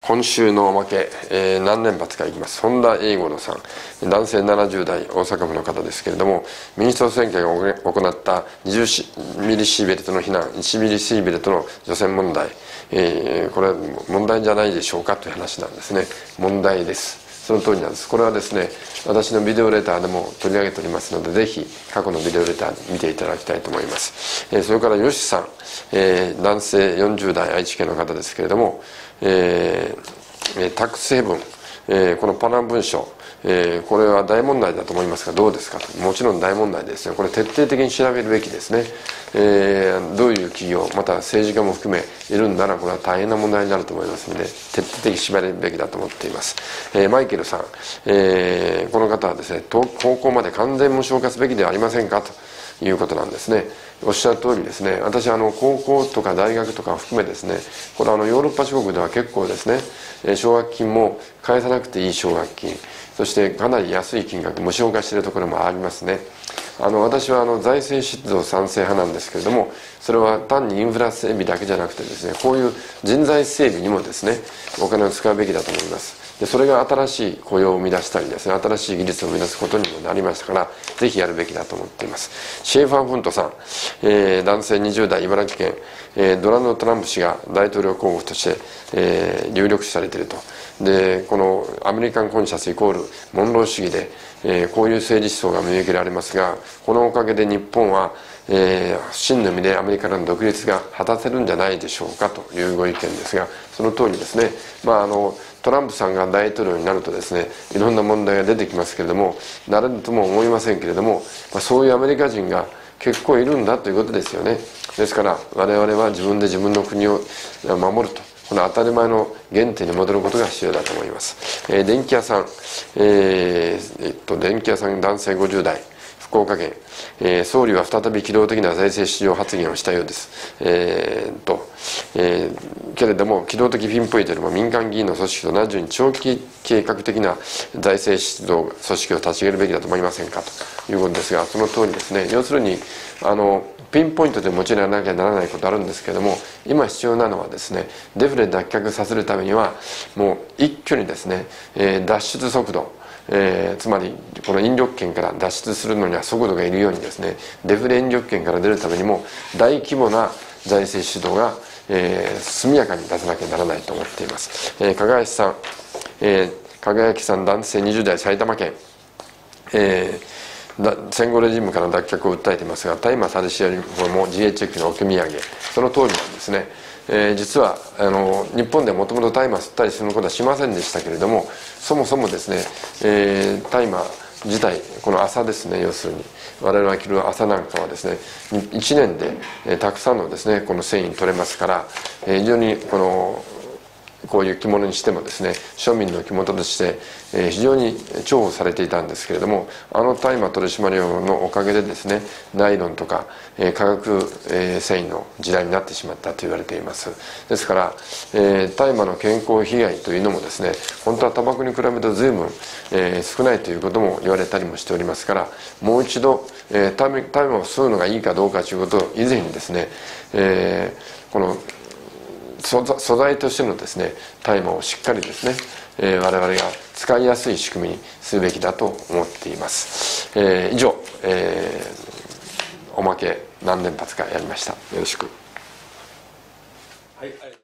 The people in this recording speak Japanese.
今週のおまけ、何連発かいきます。本田英五郎さん、男性70代、大阪府の方ですけれども、民主党選挙が行った20ミリシーベルトの避難、1ミリシーベルトの除染問題、これは問題じゃないでしょうかという話なんですね。問題です。その通りなんです。これはですね、私のビデオレターでも取り上げておりますので、ぜひ過去のビデオレター見ていただきたいと思います。それから吉さん、男性40代愛知県の方ですけれども、タックスヘブン、このパナム文書、これは大問題だと思いますがどうですかと。もちろん大問題ですよ。これ徹底的に調べるべきですね。どういう企業また政治家も含めいるんならこれは大変な問題になると思いますので徹底的に調べるべきだと思っています。マイケルさん、この方はですね、高校まで完全無償化すべきではありませんかということなんですね。おっしゃる通りですね。私高校とか大学とか含めですね、これヨーロッパ諸国では結構ですね、奨学金も返さなくていい奨学金、そしてかなり安い金額無償化しているところもありますね。私は財政出動賛成派なんですけれども、それは単にインフラ整備だけじゃなくてですね、こういう人材整備にもですねお金を使うべきだと思います。でそれが新しい雇用を生み出したりですね、新しい技術を生み出すことにもなりましたから、ぜひやるべきだと思っています。シェーファー・フントさん、男性20代、茨城県、ドナルド・トランプ氏が大統領候補として、有力視されていると。でこのアメリカンコンシャスイコールモンロー主義で、こういう政治思想が見受けられますが、このおかげで日本は、真の意味でアメリカの独立が果たせるんじゃないでしょうかというご意見ですが、その通りですね。トランプさんが大統領になるとですね、いろんな問題が出てきますけれども、なれるとも思いませんけれども、そういうアメリカ人が結構いるんだということですよね。ですから我々は自分で自分の国を守ると、この当たり前の原点に戻ることが必要だと思います。電気屋さん、電気屋さん男性50代、福岡県、総理は再び機動的な財政出動発言をしたようです。けれども機動的ピンポイントよりも民間議員の組織と同じように長期計画的な財政出動組織を立ち上げるべきだと思いませんかということですが、その通りですね。要するにピンポイントでもちろんやらなきゃならないことあるんですけれども、今必要なのはですね、デフレ脱却させるためにはもう一挙にですね、脱出速度、つまりこの引力圏から脱出するのには速度がいるようにですね、デフレ引力圏から出るためにも大規模な財政出動が、速やかに出さなきゃならないと思っています。輝さん、輝さん男性20代、埼玉県、戦後レジームからの脱却を訴えていますが、大麻取締法も GHQ の置き土産、その通りなんですね。実は日本ではもともと大麻吸ったりすることはしませんでしたけれども、そもそもですね、大麻自体、この麻ですね、要するに我々が着る麻なんかはですね、1年でたくさんのですねこの繊維取れますから、非常にこういう着物にしてもですね、庶民の着物として非常に重宝されていたんですけれども、大麻取締法のおかげでですね、ナイロンとか化学繊維の時代になってしまったと言われています。ですから大麻の健康被害というのもですね、本当はタバコに比べると随分少ないということも言われたりもしておりますから、もう一度大麻を吸うのがいいかどうかということを以前にですね、この素材としてのですね大麻をしっかりですね、我々が使いやすい仕組みにするべきだと思っています。以上、おまけ何連発かやりました。よろしく。はい。